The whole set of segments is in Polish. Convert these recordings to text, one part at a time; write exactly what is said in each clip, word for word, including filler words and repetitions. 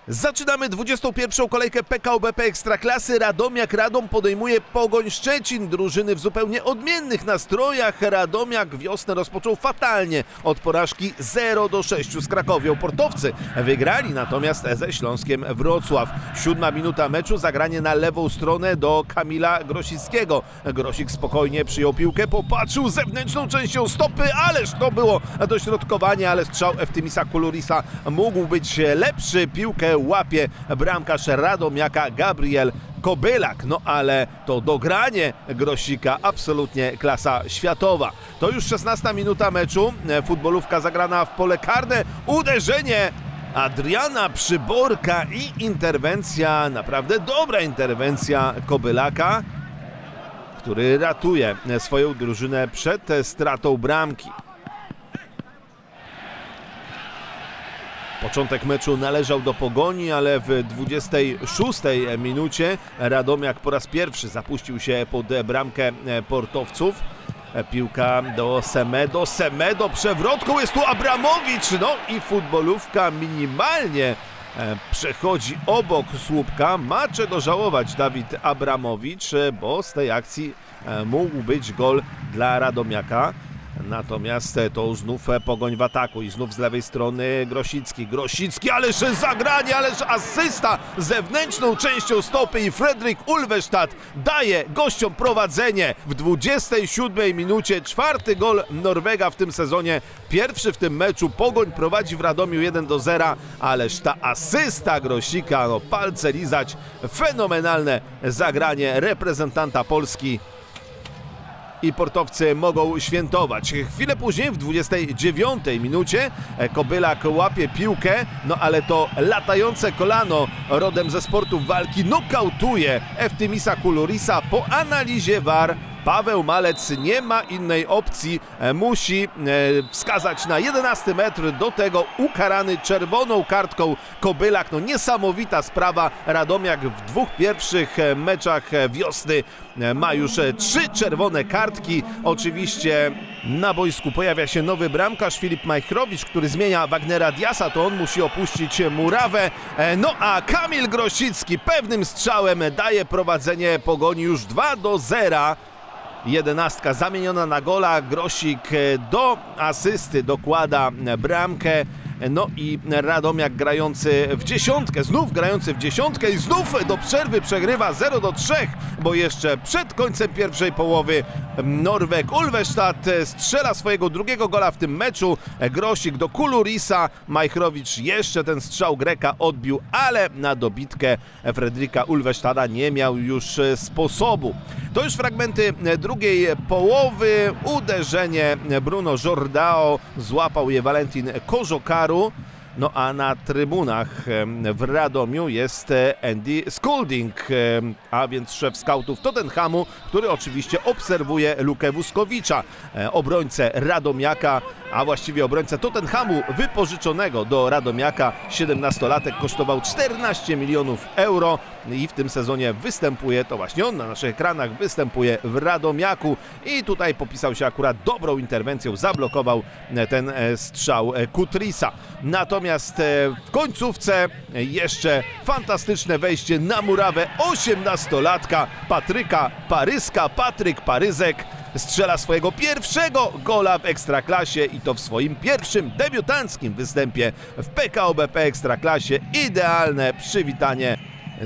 Zaczynamy dwudziestą pierwszą kolejkę P K O B P Ekstraklasy. Radomiak Radom podejmuje Pogoń Szczecin. Drużyny w zupełnie odmiennych nastrojach. Radomiak wiosnę rozpoczął fatalnie od porażki zero do sześciu z Krakowią. Portowcy wygrali natomiast ze Śląskiem Wrocław. Siódma minuta meczu, zagranie na lewą stronę do Kamila Grosickiego. Grosik spokojnie przyjął piłkę, popatrzył zewnętrzną częścią stopy, ależ to było dośrodkowanie, ale strzał Eftimisa Kulurisa mógł być lepszy. Piłkę łapie bramkarz Radomiaka Gabriel Kobylak, no ale to dogranie Grosika absolutnie klasa światowa. To już szesnasta minuta meczu, futbolówka zagrana w pole karne, uderzenie Adriana Przyborka i interwencja, naprawdę dobra interwencja Kobylaka, który ratuje swoją drużynę przed stratą bramki. Początek meczu należał do Pogoni, ale w dwudziestej szóstej minucie Radomiak po raz pierwszy zapuścił się pod bramkę portowców. Piłka do Semedo, Semedo przewrotką, jest tu Abramowicz, no i futbolówka minimalnie przechodzi obok słupka. Ma czego żałować Dawid Abramowicz, bo z tej akcji mógł być gol dla Radomiaka. Natomiast to znów Pogoń w ataku i znów z lewej strony Grosicki. Grosicki, ależ zagranie, ależ asysta zewnętrzną częścią stopy i Fredrik Ulvestad daje gościom prowadzenie w dwudziestej siódmej minucie. Czwarty gol Norwega w tym sezonie, pierwszy w tym meczu. Pogoń prowadzi w Radomiu jeden do zera, ależ ta asysta Grosika, no palce lizać. Fenomenalne zagranie reprezentanta Polski. I portowcy mogą świętować. Chwilę później, w dwudziestej dziewiątej minucie, Kobylak łapie piłkę, no ale to latające kolano rodem ze sportów walki nokautuje Eftimisa Kulurisa. Po analizie V A R Paweł Malec nie ma innej opcji, musi wskazać na jedenasty metr, do tego ukarany czerwoną kartką Kobylak. No niesamowita sprawa, Radomiak w dwóch pierwszych meczach wiosny ma już trzy czerwone kartki. Oczywiście na boisku pojawia się nowy bramkarz Filip Majchrowicz, który zmienia Wagnera Diasa, to on musi opuścić murawę. No a Kamil Grosicki pewnym strzałem daje prowadzenie Pogoni już dwa do zera. Jedenastka zamieniona na gola, Grosik do asysty dokłada bramkę. No i Radomiak grający w dziesiątkę, znów grający w dziesiątkę i znów do przerwy przegrywa zero do trzech, bo jeszcze przed końcem pierwszej połowy Norweg Ulvestad strzela swojego drugiego gola w tym meczu. Grosik do Kulurisa, Majchrowicz jeszcze ten strzał Greka odbił, ale na dobitkę Fredrika Ulvestada nie miał już sposobu. To już fragmenty drugiej połowy. Uderzenie Bruno Jordao, złapał je Valentin Kożokaru. No a na trybunach w Radomiu jest Andy Scolding, a więc szef skautów Tottenhamu, który oczywiście obserwuje Lukę Wuskowicza, obrońcę Radomiaka, a właściwie obrońcę Tottenhamu wypożyczonego do Radomiaka. siedemnastolatek kosztował czternaście milionów euro i w tym sezonie występuje, to właśnie on na naszych ekranach występuje w Radomiaku i tutaj popisał się akurat dobrą interwencją, zablokował ten strzał Kutrisa. Natomiast w końcówce jeszcze fantastyczne wejście na murawę osiemnastolatka Patryka Paryska. Patryk Paryzek strzela swojego pierwszego gola w Ekstraklasie i to w swoim pierwszym debiutanckim występie w P K O B P Ekstraklasie. Idealne przywitanie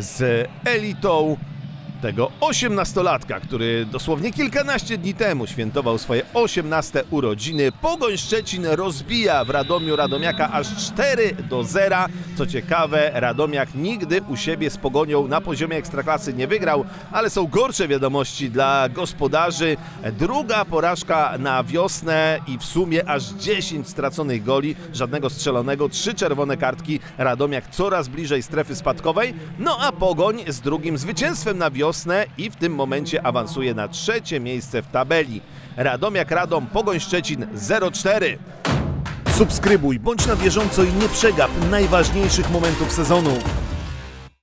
z elitą tego osiemnastolatka, który dosłownie kilkanaście dni temu świętował swoje osiemnaste urodziny. Pogoń Szczecin rozbija w Radomiu Radomiaka aż cztery do zera. Co ciekawe, Radomiak nigdy u siebie z Pogonią na poziomie Ekstraklasy nie wygrał, ale są gorsze wiadomości dla gospodarzy. Druga porażka na wiosnę i w sumie aż dziesięć straconych goli, żadnego strzelonego, trzy czerwone kartki. Radomiak coraz bliżej strefy spadkowej, no a Pogoń z drugim zwycięstwem na wiosnę i w tym momencie awansuje na trzecie miejsce w tabeli. Radomiak Radom, Pogoń Szczecin zero cztery. Subskrybuj, bądź na bieżąco i nie przegap najważniejszych momentów sezonu.